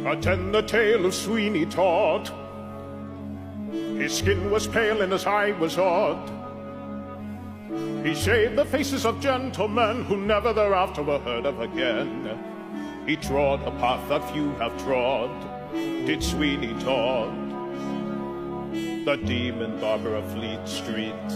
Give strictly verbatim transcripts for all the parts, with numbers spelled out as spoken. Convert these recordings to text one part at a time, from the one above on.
But then the tale of Sweeney Todd. His skin was pale and his eye was odd. He shaved the faces of gentlemen who never thereafter were heard of again. He trod a path that few have trod, did Sweeney Todd, the demon barber of Fleet Street.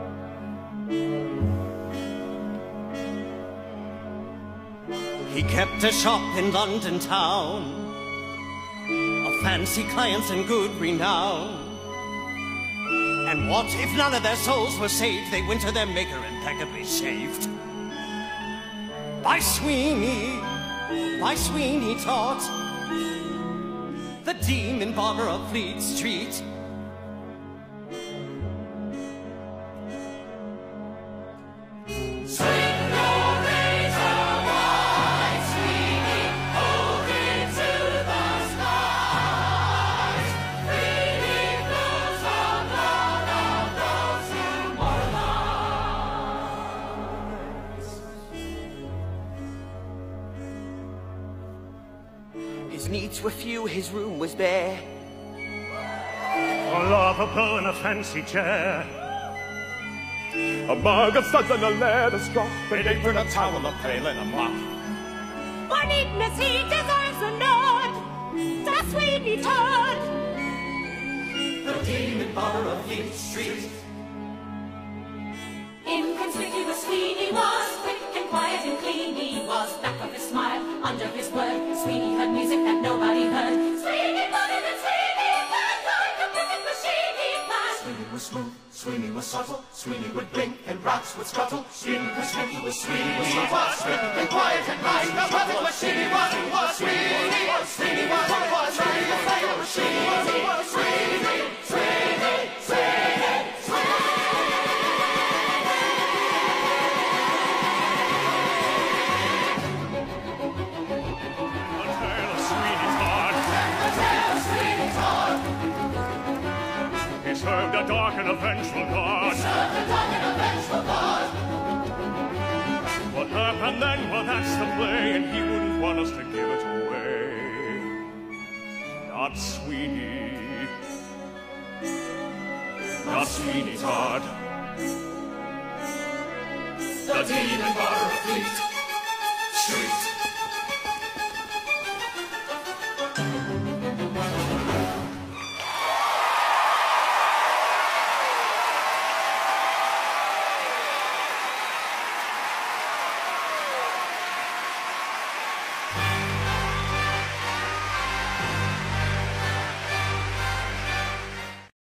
He kept a shop in London town, of fancy clients and good renown. And what if none of their souls were saved? They went to their maker impeccably shaved. By Sweeney, by Sweeney Todd, the demon barber of Fleet Street. His needs were few, his room was bare. A lavabo and a fancy chair, A mug of suds and a leather strap, an apron, a towel, a pail, and a mop. For neatness he deserves a nod, the Sweeney Todd, The demon barber of Fleet Street. Inconspicuous Sweeney was, quick and quiet and clean he was. Back of his smile, under his word, Sweeney heard music that nobody heard. Sweeney wanted and Sweeney flashed like a perfect machine he flashed. Sweeney was smooth, Sweeney was subtle, Sweeney would blink and rats would scuttle. Inconspicuous Sweeney was quick and quiet and nice. The perfect machine was, was Sweeney, Sweeney was, was Sweeney was like a machine. Sweeney, Sweeney, Sweeney, Sweeney, Sweeney. he served a dark and a vengeful God. What happened then? Well, that's the play, and he wouldn't want us to give it away. Not Sweeney, not Sweeney Todd, The demon barber of Fleet Street.